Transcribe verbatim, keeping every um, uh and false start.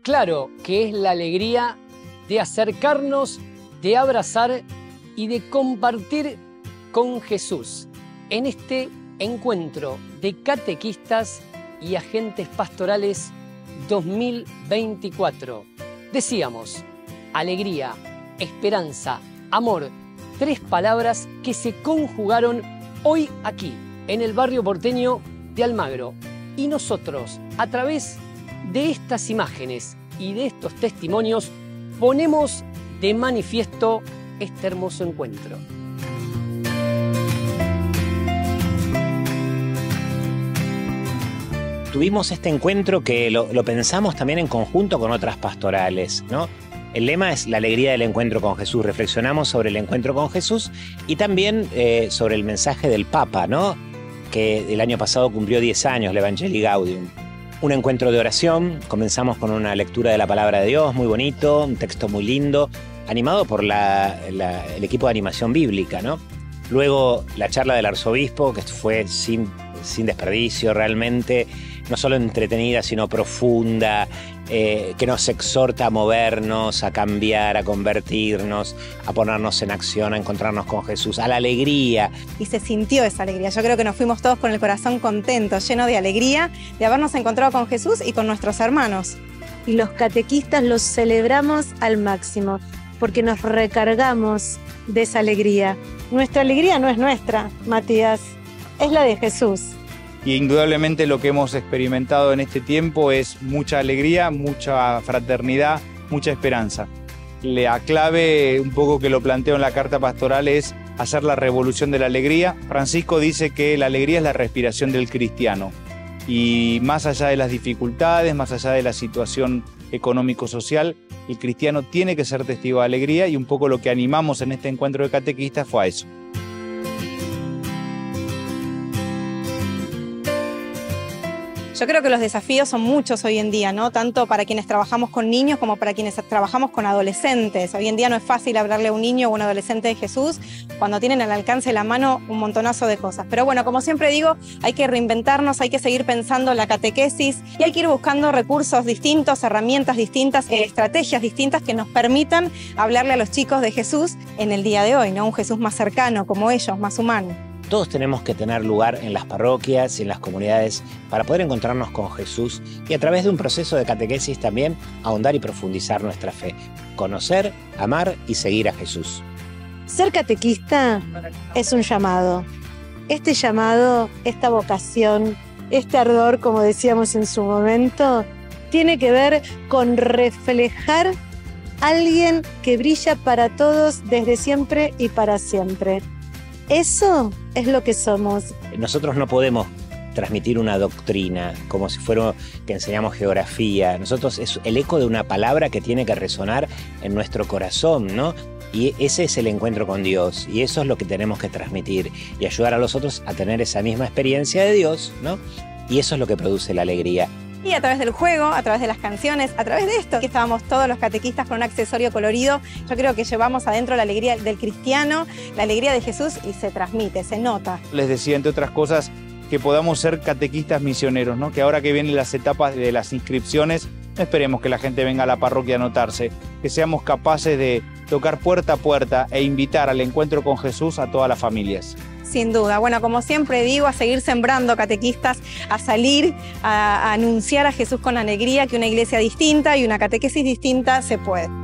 Claro que es la alegría de acercarnos, de abrazar y de compartir con Jesús en este encuentro de catequistas y agentes pastorales dos mil veinticuatro. Decíamos, alegría, esperanza, amor, tres palabras que se conjugaron hoy aquí, en el barrio porteño de Almagro. Y nosotros, a través de estas imágenes y de estos testimonios, ponemos de manifiesto este hermoso encuentro. Tuvimos este encuentro que lo, lo pensamos también en conjunto con otras pastorales, ¿no? El lema es la alegría del encuentro con Jesús. Reflexionamos sobre el encuentro con Jesús y también eh, sobre el mensaje del Papa, ¿no? Que el año pasado cumplió diez años, el Evangelii Gaudium. Un encuentro de oración, comenzamos con una lectura de la palabra de Dios, muy bonito, un texto muy lindo, animado por la, la, el equipo de animación bíblica, ¿no? Luego la charla del arzobispo, que fue sin, sin desperdicio realmente, no solo entretenida, sino profunda, eh, que nos exhorta a movernos, a cambiar, a convertirnos, a ponernos en acción, a encontrarnos con Jesús, a la alegría. Y se sintió esa alegría. Yo creo que nos fuimos todos con el corazón contento, lleno de alegría, de habernos encontrado con Jesús y con nuestros hermanos. Y los catequistas los celebramos al máximo, porque nos recargamos de esa alegría. Nuestra alegría no es nuestra, Matías, es la de Jesús. Y indudablemente lo que hemos experimentado en este tiempo es mucha alegría, mucha fraternidad, mucha esperanza. La clave, un poco que lo planteo en la carta pastoral, es hacer la revolución de la alegría. Francisco dice que la alegría es la respiración del cristiano. Y más allá de las dificultades, más allá de la situación económico-social, el cristiano tiene que ser testigo de alegría, y un poco lo que animamos en este encuentro de catequistas fue a eso. Yo creo que los desafíos son muchos hoy en día, ¿no? Tanto para quienes trabajamos con niños como para quienes trabajamos con adolescentes. Hoy en día no es fácil hablarle a un niño o un adolescente de Jesús cuando tienen al alcance de la mano un montonazo de cosas. Pero bueno, como siempre digo, hay que reinventarnos, hay que seguir pensando la catequesis y hay que ir buscando recursos distintos, herramientas distintas, eh, estrategias distintas que nos permitan hablarle a los chicos de Jesús en el día de hoy, ¿no? Un Jesús más cercano, como ellos, más humano. Todos tenemos que tener lugar en las parroquias y en las comunidades para poder encontrarnos con Jesús y a través de un proceso de catequesis también ahondar y profundizar nuestra fe. Conocer, amar y seguir a Jesús. Ser catequista es un llamado. Este llamado, esta vocación, este ardor, como decíamos en su momento, tiene que ver con reflejar a alguien que brilla para todos desde siempre y para siempre. Eso es lo que somos. Nosotros no podemos transmitir una doctrina como si fuera que enseñamos geografía. Nosotros es el eco de una palabra que tiene que resonar en nuestro corazón, ¿no? Y ese es el encuentro con Dios, y eso es lo que tenemos que transmitir y ayudar a los otros a tener esa misma experiencia de Dios, ¿no? Y eso es lo que produce la alegría. Y a través del juego, a través de las canciones, a través de esto, que estábamos todos los catequistas con un accesorio colorido, yo creo que llevamos adentro la alegría del cristiano, la alegría de Jesús, y se transmite, se nota. Les decía, entre otras cosas, que podamos ser catequistas misioneros, ¿no? Que ahora que vienen las etapas de las inscripciones, no esperemos que la gente venga a la parroquia a anotarse, que seamos capaces de tocar puerta a puerta e invitar al encuentro con Jesús a todas las familias. Sin duda. Bueno, como siempre digo, a seguir sembrando catequistas, a salir a, a anunciar a Jesús con alegría, que una iglesia distinta y una catequesis distinta se puede.